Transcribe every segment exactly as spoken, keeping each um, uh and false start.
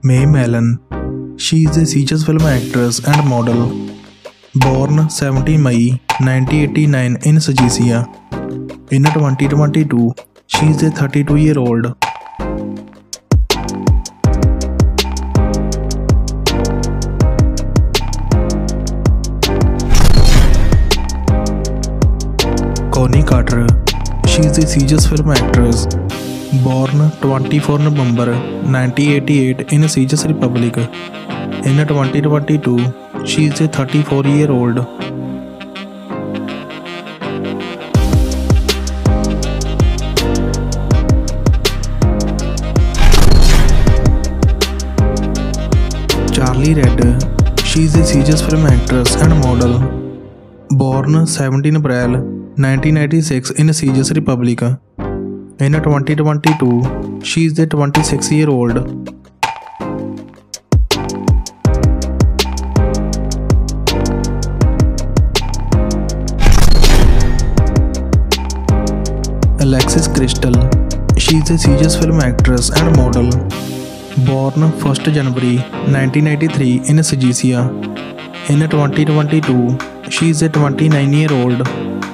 Mae Mallon. She is a Seychelles film actress and model. Born seventeenth of May nineteen eighty-nine in Sagicia. In twenty twenty-two, she is a thirty-two-year-old. Connie Carter. She is a Seychelles film actress. Born twenty-fourth of November nineteen eighty-eight in Seychelles Republic. In twenty twenty-two, she is a thirty-four-year-old. Charlie Red. She is a Seychelles film actress and model. Born seventeenth of April nineteen ninety-six in Seychelles Republic. In twenty twenty-two, she is a twenty-six-year-old. Alexis Crystal. She is a Seychelles film actress and model. Born first of January nineteen ninety-three in Sagicia. In twenty twenty-two, she is a twenty-nine-year-old.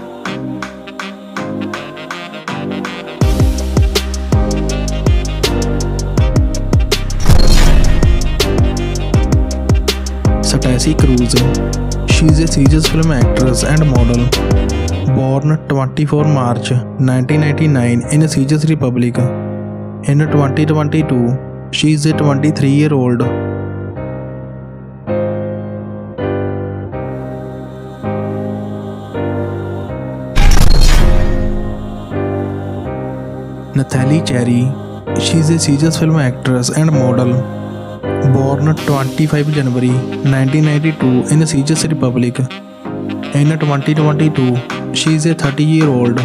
Stacy Cruz. She is a Seychelles film actress and model. Born twenty-fourth of March nineteen ninety-nine in Seychelles Republic. In twenty twenty-two, she is a twenty-three-year-old. Nathalie Cherry. She is a Seychelles film actress and model. Born twenty-fifth of January nineteen ninety-two in Seychelles Republic. In twenty twenty-two, she is a thirty-year-old.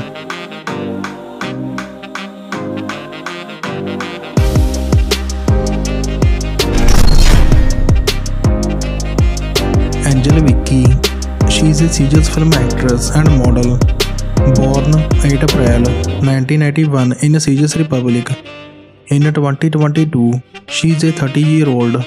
Angel Vicky. She is a Seychelles film actress and model. Born eighth of April nineteen ninety-one in Seychelles Republic. In twenty twenty-two, she is a thirty-year-old.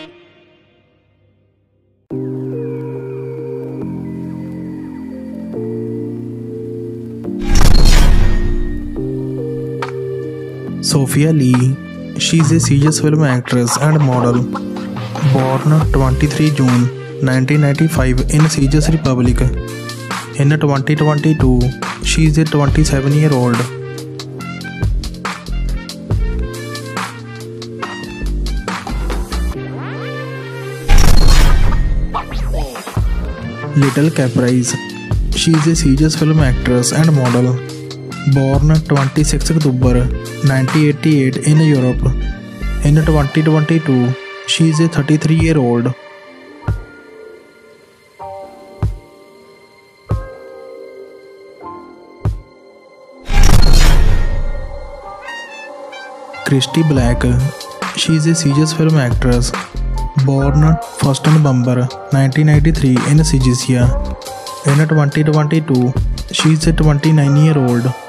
Sophia Lee. She is a Seychelles film actress and model. Born twenty-third of June nineteen ninety-five in Seychelles Republic. In twenty twenty-two, she is a twenty-seven-year-old. Little Caprice. She is a Seychelles film actress and model. Born twenty-sixth of October nineteen eighty-eight in Europe. In twenty twenty-two, she is a thirty-three-year-old. Christy Black. She is a Seychelles film actress. Born first of November nineteen ninety-three in Sagicia. In twenty twenty-two, she is a twenty-nine-year-old.